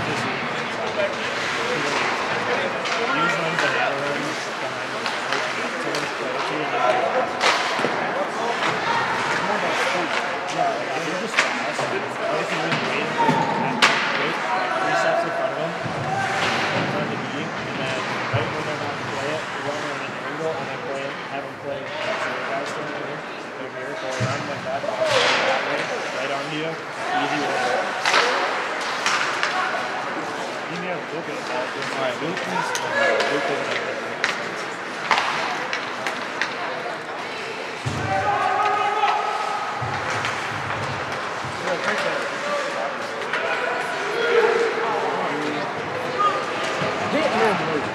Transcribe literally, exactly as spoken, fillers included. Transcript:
just eat inside. Use one banana runs behind the someone's play to you and then it's more about food. Yeah, like if you're just fast, or if you really wait until wait, like three steps in front of them, in front of the knee, and then right when they're about to play it, you run on an angle and then play it, have them play that sort of guys stand over over here, go around like that, that way, right onto you, easy order. You may have a little bit of that. Alright, Luke is Luke is another thing. Hit him, Luke.